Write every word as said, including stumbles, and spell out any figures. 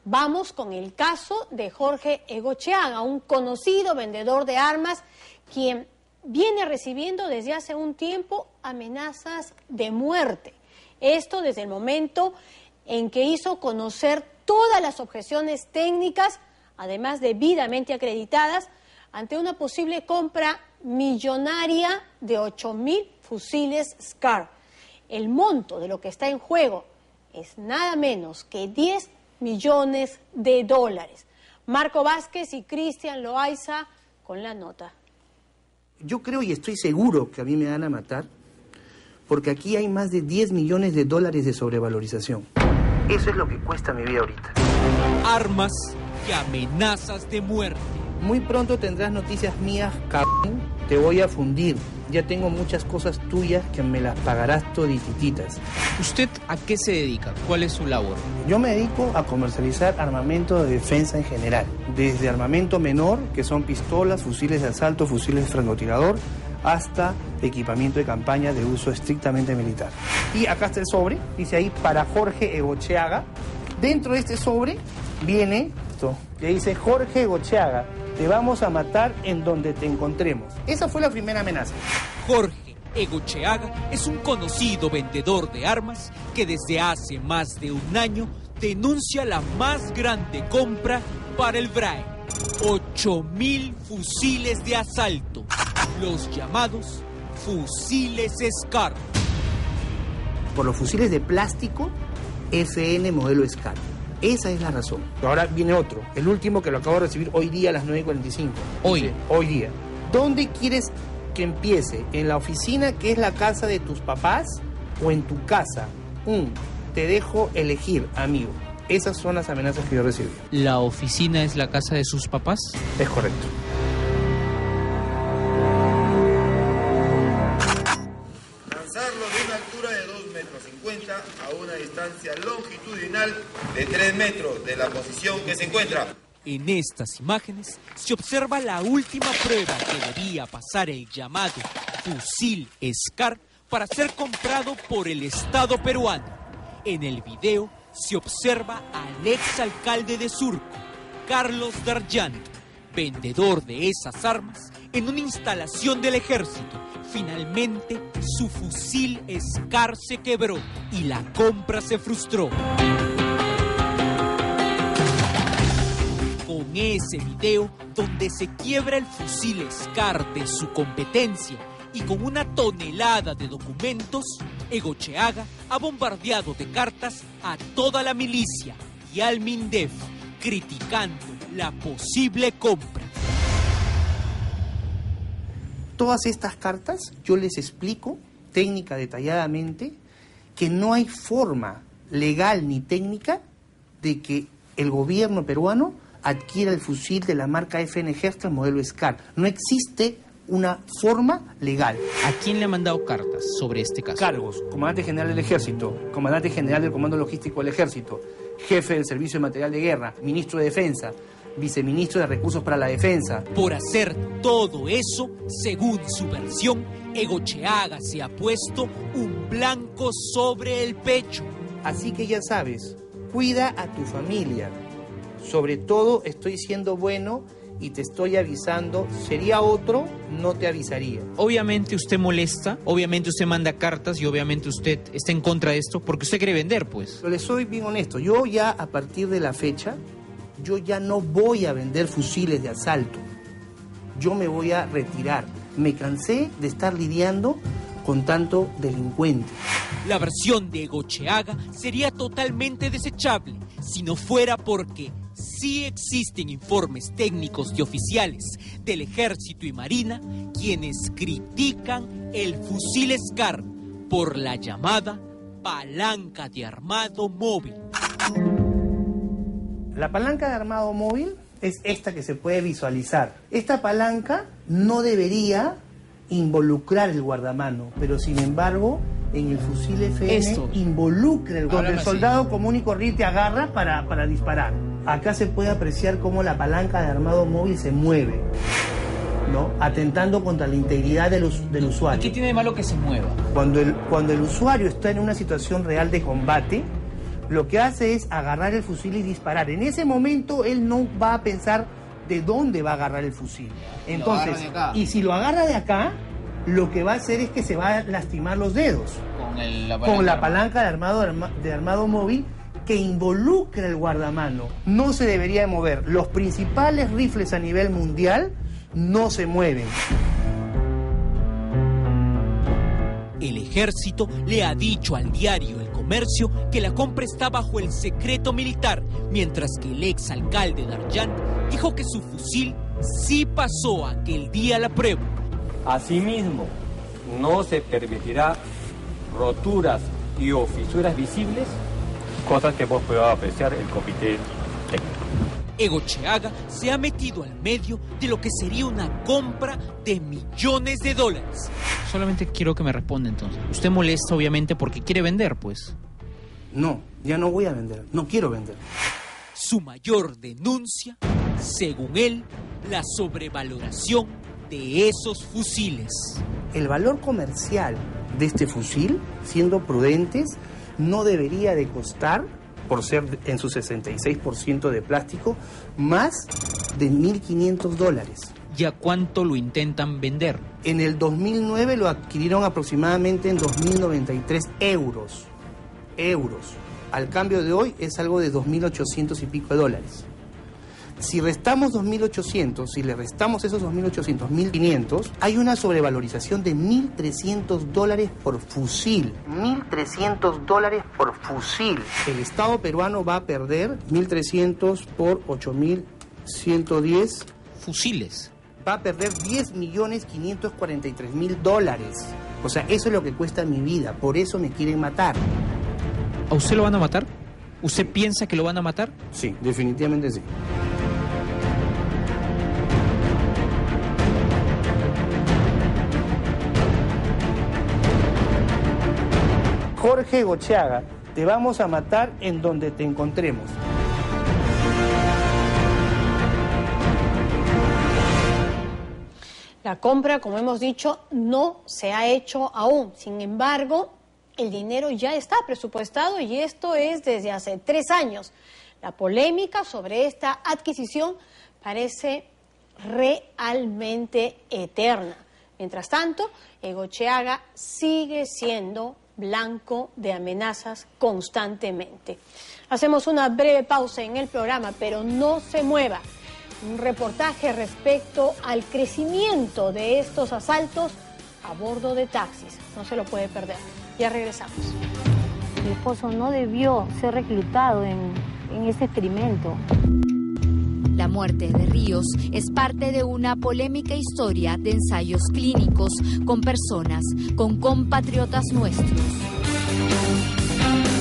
Vamos con el caso de Jorge Egocheaga, un conocido vendedor de armas, quien viene recibiendo desde hace un tiempo amenazas de muerte. Esto desde el momento en que hizo conocer todas las objeciones técnicas, además debidamente acreditadas, ante una posible compra millonaria de ocho mil fusiles SCAR. El monto de lo que está en juego es nada menos que diez millones de dólares. Marco Vázquez y Cristian Loaiza con la nota. Yo creo y estoy seguro que a mí me van a matar porque aquí hay más de diez millones de dólares de sobrevalorización. Eso es lo que cuesta mi vida ahorita. Armas y amenazas de muerte. Muy pronto tendrás noticias mías, cabrón. Te voy a fundir. Ya tengo muchas cosas tuyas que me las pagarás toditititas. ¿Usted a qué se dedica? ¿Cuál es su labor? Yo me dedico a comercializar armamento de defensa en general. Desde armamento menor, que son pistolas, fusiles de asalto, fusiles de francotirador, hasta equipamiento de campaña de uso estrictamente militar. Y acá está el sobre, dice ahí para Jorge Egocheaga. Dentro de este sobre viene esto, que dice Jorge Egocheaga, te vamos a matar en donde te encontremos. Esa fue la primera amenaza. Jorge Egocheaga es un conocido vendedor de armas que desde hace más de un año denuncia la más grande compra para el B R A E. ocho mil fusiles de asalto, los llamados fusiles SCAR. Por los fusiles de plástico F N modelo SCAR. Esa es la razón. Ahora viene otro, el último que lo acabo de recibir hoy día a las nueve y cuarenta y cinco. Hoy. Dice, hoy día. ¿Dónde quieres que empiece? ¿En la oficina, que es la casa de tus papás, o en tu casa? Un, te dejo elegir, amigo. Esas son las amenazas que yo recibí. ¿La oficina es la casa de sus papás? Es correcto. Lanzarlo de una altura de dos metros cincuenta a una distancia longitudinal de tres metros de la posición que se encuentra. En estas imágenes se observa la última prueba que debía pasar el llamado fusil SCAR para ser comprado por el Estado peruano. En el video se observa al exalcalde de Surco, Carlos Darllant, vendedor de esas armas, en una instalación del ejército. Finalmente, su fusil SCAR se quebró y la compra se frustró. Con ese video donde se quiebra el fusil SCAR de su competencia y con una tonelada de documentos, Egocheaga ha bombardeado de cartas a toda la milicia y al MINDEF, criticando la posible compra. Todas estas cartas yo les explico técnica detalladamente que no hay forma legal ni técnica de que el gobierno peruano adquiera el fusil de la marca F N Hertz modelo SCAR. No existe una forma legal. ¿A quién le ha mandado cartas sobre este caso? Cargos: comandante general del ejército, comandante general del comando logístico del ejército, jefe del servicio de material de guerra, ministro de defensa, viceministro de recursos para la defensa. Por hacer todo eso, según su versión, Egocheaga se ha puesto un blanco sobre el pecho. Así que ya sabes, cuida a tu familia. Sobre todo estoy siendo bueno y te estoy avisando. Sería otro, no te avisaría. Obviamente usted molesta, obviamente usted manda cartas y obviamente usted está en contra de esto porque usted quiere vender, pues. Pero le soy bien honesto, yo ya a partir de la fecha, yo ya no voy a vender fusiles de asalto. Yo me voy a retirar. Me cansé de estar lidiando con tanto delincuente. La versión de Egocheaga sería totalmente desechable si no fuera porque sí existen informes técnicos y oficiales del Ejército y Marina quienes critican el fusil SCAR por la llamada palanca de armado móvil. La palanca de armado móvil es esta que se puede visualizar. Esta palanca no debería involucrar el guardamano, pero sin embargo en el fusil F N Esto. involucra el donde el así. soldado común y corriente agarra para, para disparar. Acá se puede apreciar cómo la palanca de armado móvil se mueve, ¿no? Atentando contra la integridad del, us- del usuario. ¿Y qué tiene de malo que se mueva? Cuando el, cuando el usuario está en una situación real de combate, lo que hace es agarrar el fusil y disparar. En ese momento él no va a pensar de dónde va a agarrar el fusil. Entonces, y si lo agarra de acá, lo que va a hacer es que se va a lastimar los dedos. Con, el, la, palanca con la palanca de armado, de armado móvil que involucra el guardamano. No se debería de mover. Los principales rifles a nivel mundial no se mueven. El ejército le ha dicho al diario El Comercio que la compra está bajo el secreto militar, mientras que el exalcalde Daryan dijo que su fusil sí pasó aquel día la prueba. Asimismo, no se permitirá roturas y o fisuras visibles, cosas que hemos podido apreciar el comité técnico. Egocheaga se ha metido al medio de lo que sería una compra de millones de dólares. Solamente quiero que me responda entonces. Usted molesta obviamente porque quiere vender, pues. No, ya no voy a vender, no quiero vender. Su mayor denuncia, según él, la sobrevaloración de esos fusiles. El valor comercial de este fusil, siendo prudentes, no debería de costar, por ser en su sesenta y seis por ciento de plástico, más de mil quinientos dólares. ¿Y a cuánto lo intentan vender? En el dos mil nueve lo adquirieron aproximadamente en dos mil noventa y tres euros. Euros. Al cambio de hoy es algo de dos mil ochocientos y pico de dólares. Si restamos dos mil ochocientos, si le restamos esos dos mil ochocientos, mil quinientos, hay una sobrevalorización de mil trescientos dólares por fusil. mil trescientos dólares por fusil. El Estado peruano va a perder mil trescientos por ocho mil ciento diez fusiles. Va a perder diez millones quinientos cuarenta y tres mil dólares. O sea, eso es lo que cuesta mi vida. Por eso me quieren matar. ¿A usted lo van a matar? ¿Usted piensa que lo van a matar? Sí, definitivamente sí. Jorge Egocheaga, te vamos a matar en donde te encontremos. La compra, como hemos dicho, no se ha hecho aún. Sin embargo, el dinero ya está presupuestado y esto es desde hace tres años. La polémica sobre esta adquisición parece realmente eterna. Mientras tanto, Egocheaga sigue siendo blanco de amenazas constantemente. Hacemos una breve pausa en el programa, pero no se mueva. Un reportaje respecto al crecimiento de estos asaltos a bordo de taxis. No se lo puede perder. Ya regresamos. Mi esposo no debió ser reclutado en, en ese experimento. La muerte de Ríos es parte de una polémica historia de ensayos clínicos con personas, con compatriotas nuestros.